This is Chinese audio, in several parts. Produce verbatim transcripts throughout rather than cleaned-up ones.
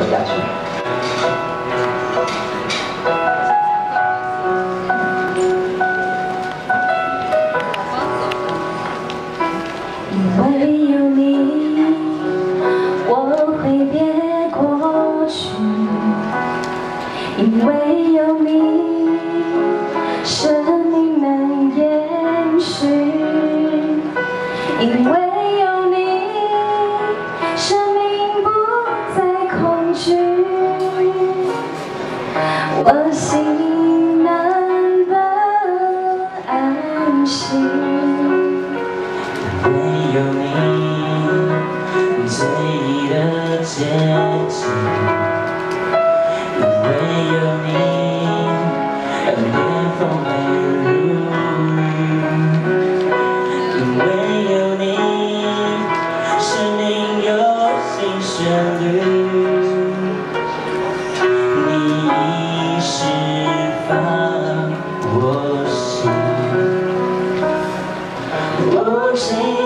下去。 因为有你，我挥别过去；因为有你，生命能延续；因为有你，生命不再恐惧。我心能得安息。 没有你，最意的结局；因为有你，连风没如雨；因为有你，生命有新旋律。你已释放我心，无尽。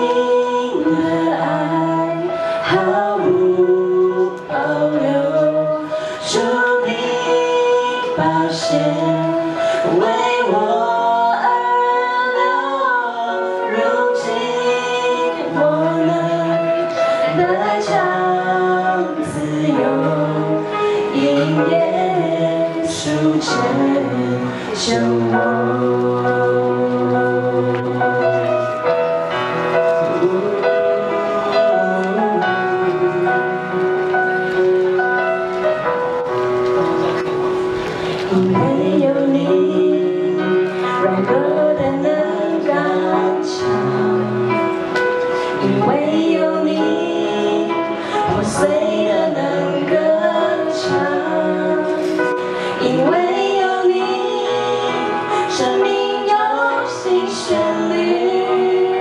毫无保留，祝你宝血为我而流。如今我能得偿自由，因耶稣拯救我。 因为有你，软弱的能刚强；因为有你，破碎的能更长；因为有你，生命有新旋律。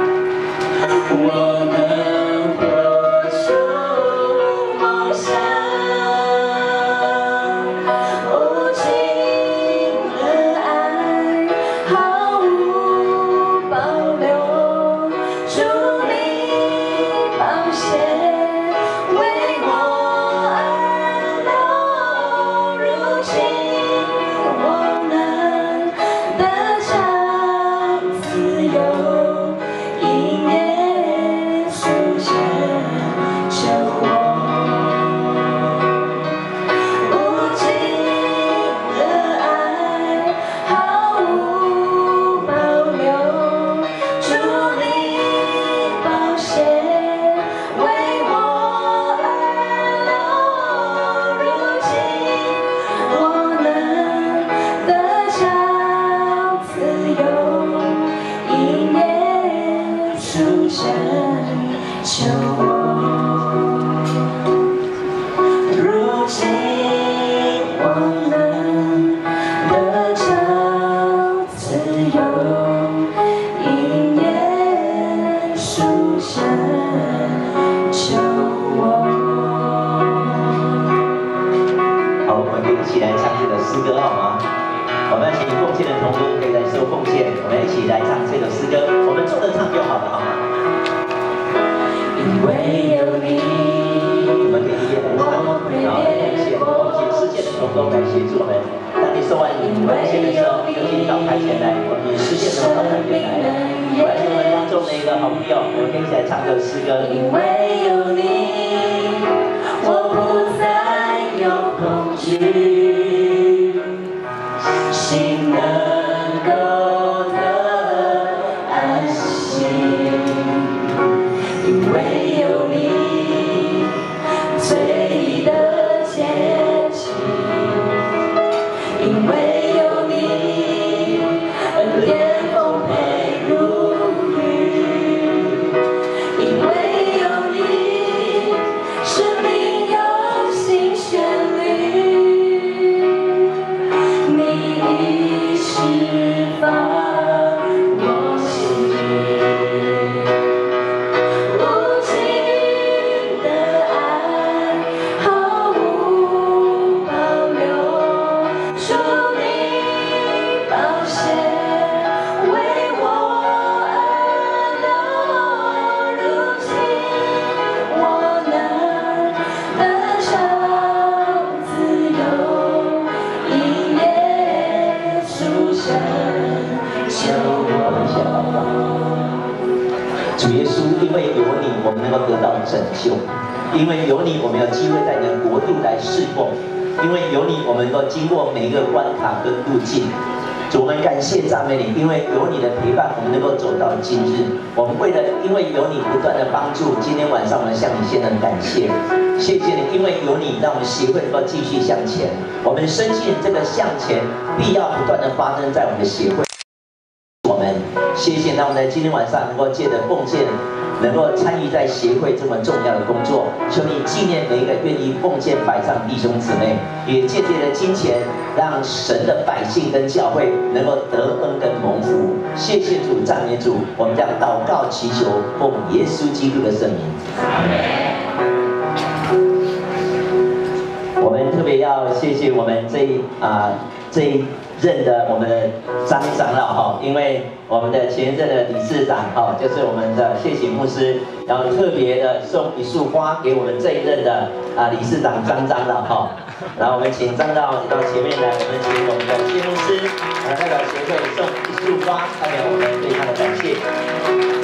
我能活出梦想。 救我！如今我能得着自由，因耶稣拯救我。 好，我们可以一起来唱这首诗歌，好吗？我们请奉献的同工可以来受奉献，我们一起来唱这首诗歌，我们坐着唱就好了，好吗？ 因为有你， 我们可以一起来唱，然后感谢奉献世界的同工来协助我们。当你受完奉献的时候，就请到台前来，我们世界的到台前来。我来是我们当中的一个好朋友，我们可以一起来唱这首诗歌。 因为有你，我不再有恐惧，心能够得安息。 因为有你，最意的结局；因为有你，恩典丰沛如雨；因为有你，生命有新旋律。 能够得到拯救。因为有你，我们有机会在你的国度来侍奉；因为有你，我们能够经过每一个关卡跟路径。主，我们感谢赞美你，因为有你的陪伴，我们能够走到今日。我们为了因为有你不断的帮助，今天晚上我们向你献上感谢，谢谢你，因为有你，让我们协会能够继续向前。我们深信这个向前必要不断的发生在我们的协会。我们谢谢，让我们在今天晚上能够借着奉献，能够参与在协会这么重要的工作。求你纪念每一个愿意奉献摆上弟兄姊妹，也借借的金钱，让神的百姓跟教会能够得恩跟蒙福。谢谢主，赞美主，我们将祷告祈求，奉耶稣基督的圣名。我们特别要谢谢我们这一啊、呃、这一任的我们的张长老哈，因为我们的前任的理事长哈，就是我们的谢启牧师，然后特别的送一束花给我们这一任的啊理事长张长老哈，然后我们请张长老到前面来，我们请我们的谢牧师啊代表协会送一束花，代表我们对他的感谢。